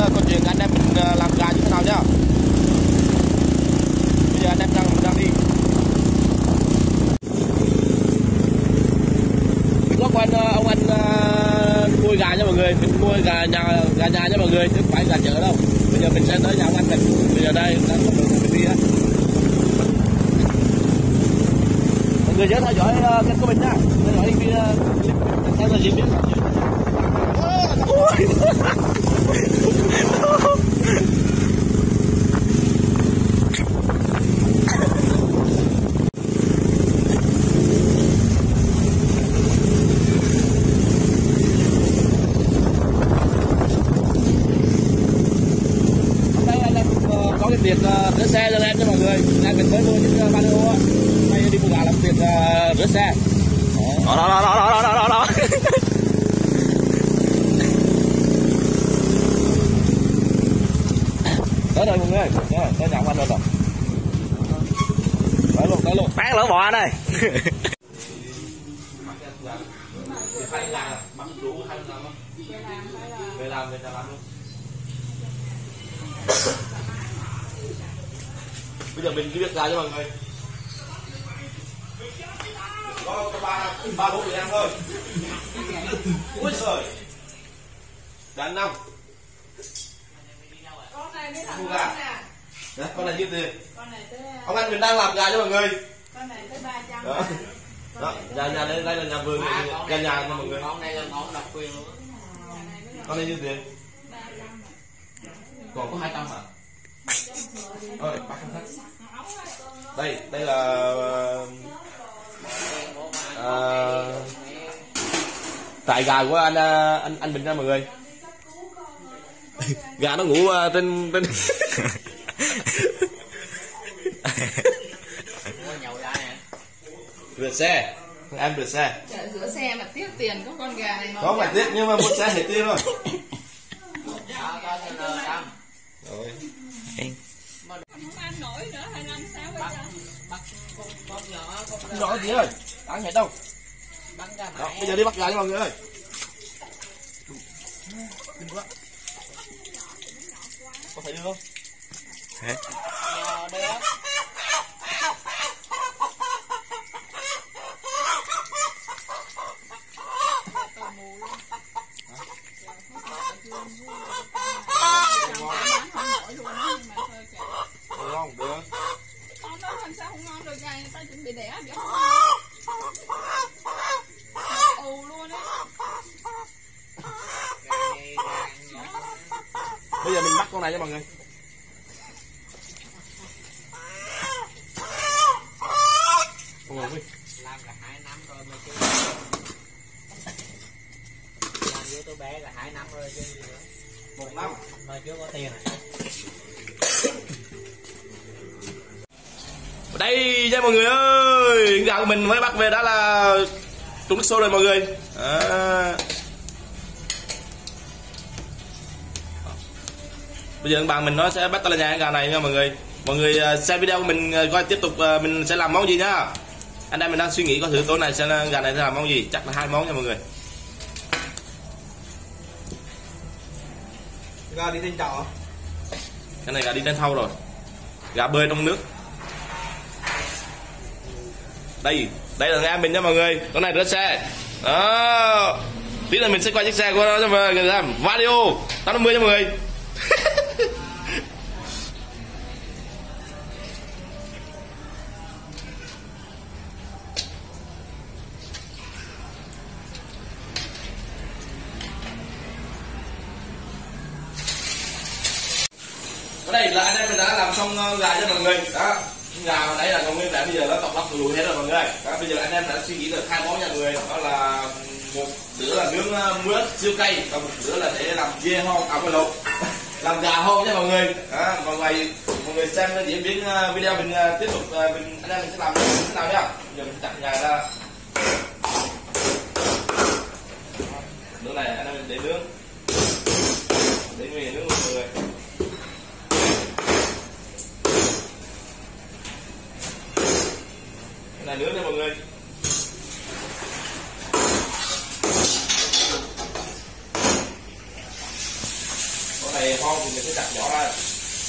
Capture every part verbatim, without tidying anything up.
câu chuyện anh em mình làm gà như thế nào nhá. Bây giờ anh em đang đang đi. Lúc anh ông anh uh, nuôi gà nha mọi người, mình nuôi gà nhà gà nhà nha mọi người, chứ không phải gà chợ đâu. Bây giờ mình sẽ tới nhà ông anh mình. Bây giờ đây đang con đường mình đi á. Mọi người nhớ theo dõi uh, kênh của mình nha, theo dõi cái clip theo dõi diễn biến. Có cái việc uh, rửa xe cho em cho mọi người, đang mình mới mua chiếc uh, Valeo á, nay đi mua gà làm việc uh, rửa xe. Đó đó đó đó đó đó đó. Tới rồi mọi người, tới, tới nhà ông anh rồi rồi. Tới luôn, tới luôn. Bán lỡ bò đây. Bắn đủ hay làm không? Về làm, về làm luôn. Bây giờ mình chỉ biết ra cho mọi người. Có có ba ba bốn người ăn thôi. Ui trời. Đã năm. Con này mới làm Mua con gà. nè. Đấy, con này nhiêu tiền? Con này tới Ông anh mình đang làm gà cho mọi người. con này tới ba trăm. Đó. Đó, nhà nhà đây, đây là nhà vườn, À, nhà nhà nha mọi người. Con này là con độc quyền luôn. Con này nhiêu tiền? Còn có hai trăm à? Ơi, bắt không thích. Đây, đây là uh, trại gà của anh anh anh Bình nha mọi người. Gà nó ngủ uh, trên trên rửa xe, em rửa xe. Chợ rửa xe mà tiếc tiền có con gà này. Có phải tiếc nhưng mà một xe hết tiền rồi. Rồi. Không ăn nổi nữa hay làm sao bây giờ? Bắt con, con nhỏ con Không rõ gì ơi, ăn hết đâu. bắn ra Đó, mẹ. bây giờ đi bắt gà nha mọi người ơi. Kinh quá. Có thể đưa không? Nhỏ được. Ngon được. Con đó làm sao không ngon được gà người ta chuẩn bị đẻ vậy? Ù luôn á. Bây giờ mình bắt con này cho mọi người. Ôi ơi. Làm cả hai năm rồi mà chưa. Làm với tôi bé là hai năm rồi chứ gì nữa. Một năm Mà chưa có tiền. Đây nha mọi người ơi, gà của mình mới bắt về đã là trúng nước sôi rồi mọi người. À. Bây giờ bạn mình nó sẽ bắt tay lên nhà cái gà này nha mọi người. Mọi người xem video của mình coi tiếp tục mình sẽ làm món gì nhá. Anh em mình đang suy nghĩ coi thử tối này sẽ gà này sẽ làm món gì, chắc là hai món nha mọi người. Gà đi trên chảo. Cái này gà đi lên thau rồi. Gà bơi trong nước. Đây, đây là em mình nha mọi người. Con này rửa xe. Đó. Tí nữa mình sẽ quay chiếc xe của nó cho mọi người làm Vario tám năm mươi cho mọi người. Ở đây là anh em mình đã làm xong gà cho mọi người. Đó. Gà hồi nãy là còn nguyên vẹn, bây giờ nó tọc lóc lùi hết rồi mọi người. Đó, bây giờ anh em đã suy nghĩ được hai món nha mọi người. Đó là một bữa là nướng mướp siêu cay, còn một bữa là để làm dê hon, à quên lộn, làm gà hon nha mọi người. Đó, mọi người mọi người xem diễn biến video mình tiếp tục mình anh em mình sẽ làm thế nào nhá. Giờ mình chặt gà ra. Bữa này anh em mình để nướng, để nguyên nướng mọi người. Này nướng nha mọi người. này ngon thì mình sẽ chặt nhỏ ra.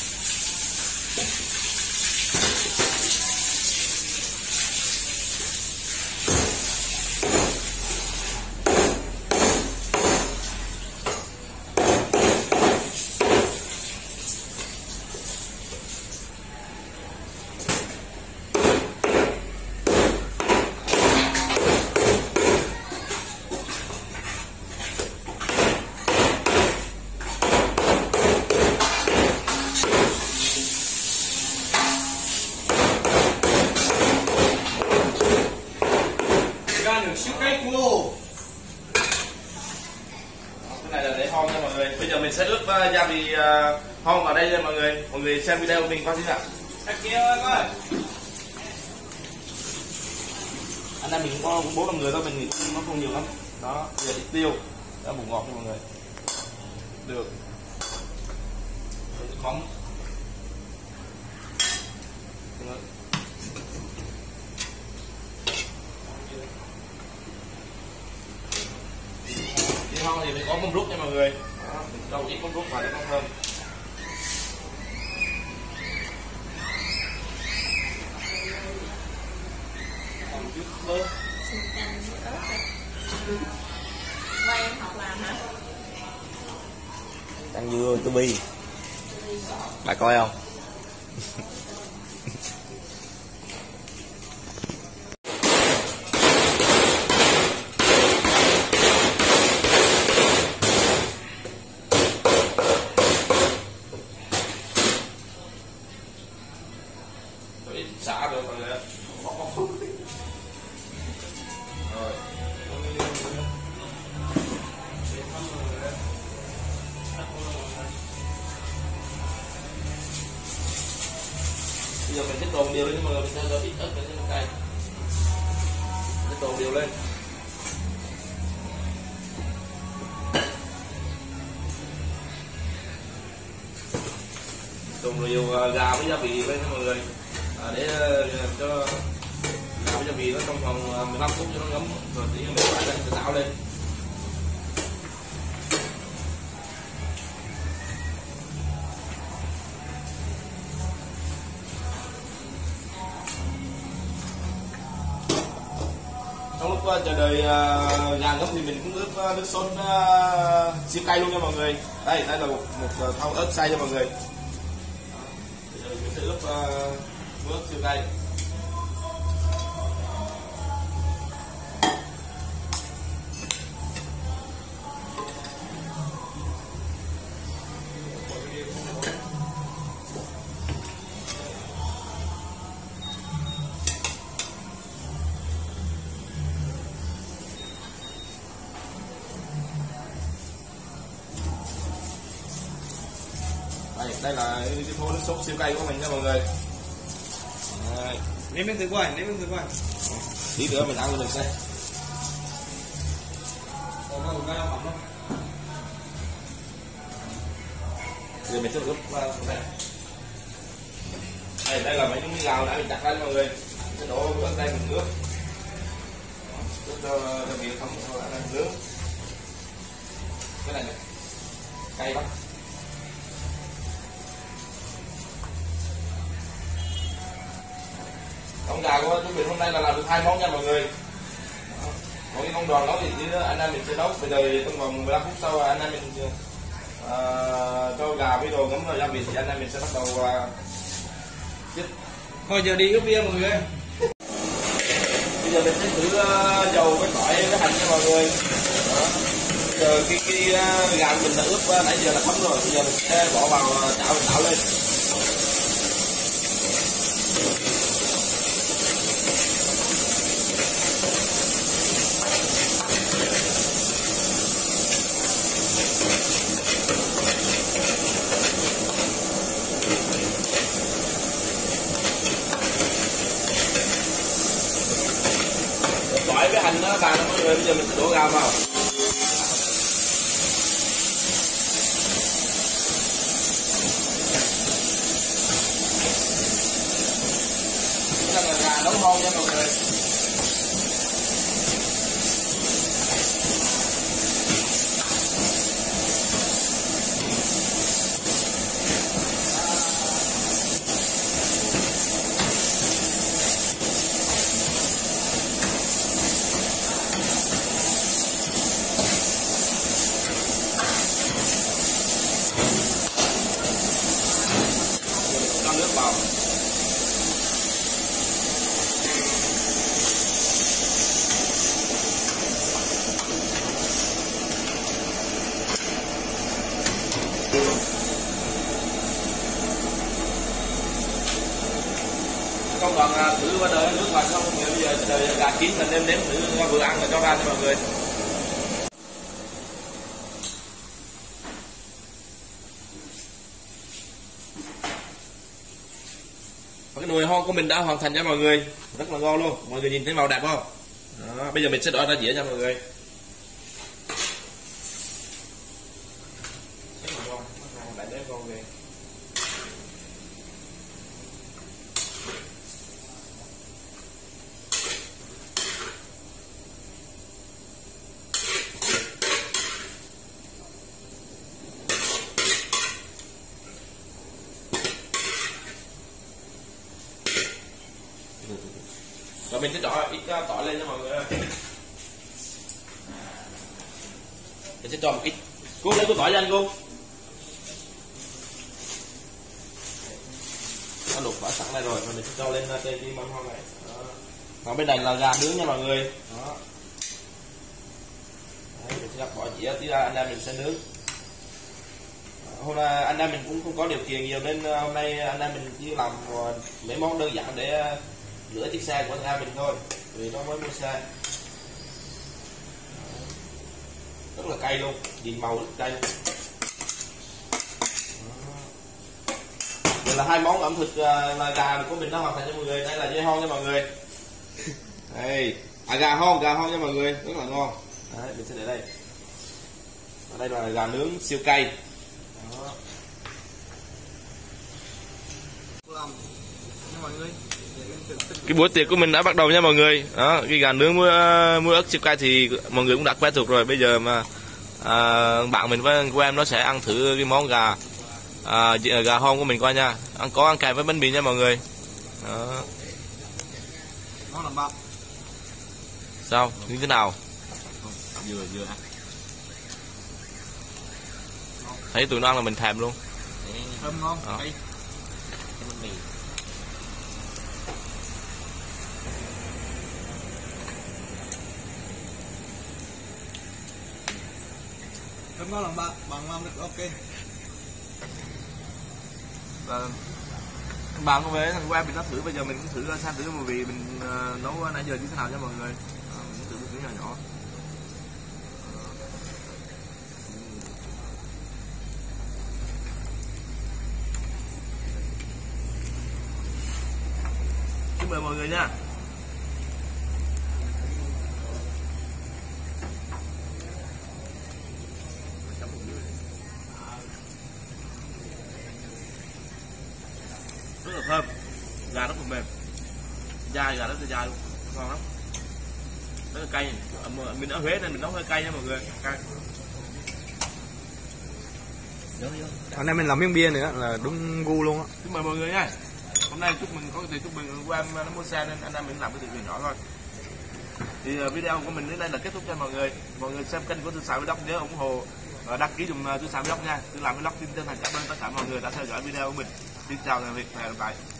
Cái này là để hon nha mọi người. Bây giờ mình sẽ ướp uh, gia vị uh, hon vào đây nha mọi người. Mọi người xem video của mình qua xin ạ. Các kia coi. Anh em mình cũng có bốn năm người thôi, mình nghĩ nó không nhiều lắm. Đó, giờ ít tiêu, đã bụng ngọt nha mọi người. Được. Mắm. Đi hon thì mình có mâm rút nha mọi người. Đó, mình cho ít mâm rút vào để nó thơm. Còn chút mơ. Xin canh với ớt đây. Quay em học làm hả? Ăn dưa tô bi. Bà coi không? Xả được rồi. Rồi. Bây giờ mình sẽ trộn đều lên, mọi người, mình sẽ cho ít ớt lên trên cây. Mình sẽ trộn đều lên. Trộn đều gà với gia vị lên nha mọi người. À, để uh, cho gà với gia vị nó trong vòng mười lăm phút cho nó ngấm, rồi tí mình phải lên sẽ tạo lên. Trong lúc uh, chờ đợi uh, gà ngấm thì mình cũng ướp uh, nước sốt uh, siêu cay luôn nha mọi người. Đây, đây là một, một thau ớt xay cho mọi người. Bây giờ mình sẽ ướp uh, nước siêu cay. Đây, đây là cái thô nước sốt siêu cay của mình nha mọi người. Nếm miếng thử coi, nếm miếng thử coi. Tí nữa mình ăn lên được xem. Giờ mình sẽ ướp vào đây. Đây, đây là mấy miếng gạo đã mình đặt ra mọi người. Sẽ đổ vào đây mình ướp. Ướp cho cho vị không có ăn nướng. Cái này này. Cay quá. Con gà của chú Bình hôm nay là làm được hai món nha mọi người. Còn cái con đòn đó thì tí nữa anh em mình sẽ nấu. Bây giờ trong vòng mười lăm phút sau anh em mình uh, cho gà với đồ ngấm vào gia vị thì anh em mình sẽ bắt đầu uh, Thôi giờ đi ướp bia mọi người. Bây giờ mình sẽ thử uh, dầu với tỏi với hành nha mọi người. Đó. Bây giờ cái, cái uh, gà mình đã ướp uh, nãy giờ là thấm rồi. Bây giờ mình sẽ bỏ vào uh, chảo mình đảo lên. Tỏi với hành nó tàn mọi người, bây giờ mình sẽ đổ gà vào. Đây là gà nấu ngon nha mọi người. vào. Không còn uh, thử qua đợi nước vào không, bây giờ đợi gà chín mình nêm nếm thử vừa ăn là cho ra cho mọi người. Và cái nồi hon của mình đã hoàn thành nha mọi người, rất là ngon luôn, mọi người nhìn thấy màu đẹp không? Đó, bây giờ mình sẽ đổ ra dĩa nha mọi người. Rất là ngon, lại nếm ngon về. Rồi mình sẽ cho ít tỏi lên cho mọi người. Mình sẽ cho một ít. Cô lấy cô tỏi cho anh cô. Nó luộc tỏi sẵn đây rồi, rồi mình sẽ cho lên trên cái mâm hon này. Đó. Còn bên này là gà nướng nha mọi người. Đó. Đấy, mình sẽ gắp bỏ dĩa, tí ra anh em mình sẽ nướng. Hôm nay anh em mình cũng không có điều kiện nhiều nên hôm nay anh em mình chỉ làm mấy món đơn giản để rửa chiếc xe của anh em mình thôi, vì nó mới mua xe. Rất là cay luôn, nhìn màu rất cay luôn. Vậy là hai món ẩm thực là gà của mình đã hoàn thành cho mọi người. Đây là dê hon nha mọi người. Đây, à gà hon, gà hon nha mọi người, rất là ngon. Đấy, mình sẽ để đây. Ở đây là gà nướng siêu cay. Đó. Mọi người. Cái buổi tiệc của mình đã bắt đầu nha mọi người. Đó, cái gà nướng muối, muối ớt siêu cay thì mọi người cũng đã quen thuộc rồi. Bây giờ mà à, bạn mình với của em nó sẽ ăn thử cái món gà à, gà hon của mình coi nha. Ăn có ăn kèm với bánh mì nha mọi người. Đó. Nó làm bao. Sao? Như thế nào? Vừa vừa ăn. Thấy tụi nó ăn là mình thèm luôn. Thơm ngon. Đó. Đây. Cái bánh mì. Thơm ngon làm ba, bằng ngon được ok. Và bạn có về thằng của em mình nó thử, bây giờ mình cũng thử xem thử mùi vị mình uh, nấu nãy giờ như thế nào nha mọi người. À, mình thử một cái nhỏ nhỏ. Xin mời mọi người nha. Rất là thơm, gà rất là mềm, dai, gà rất là dai luôn, ngon lắm, rất là cay. Mình ở Huế nên mình nấu hơi cay nha mọi người, cay. Hôm nay mình làm miếng bia nữa là đúng gu luôn á. Xin mời mọi người nha. Hôm nay chúc mình có cái tiền chúc mừng của em nó mua xe nên anh em mình làm cái tiệc nhỏ thôi. Thì video của mình đến đây là kết thúc cho mọi người. Mọi người xem kênh của Tư Sào Vlog nhớ ủng hộ và đăng ký dùm Tư Sào Vlog nha. Tư làm vlog tin chân thành cảm ơn tất cả mọi người đã theo dõi video của mình. Xin chào tạm biệt và hẹn gặp lại.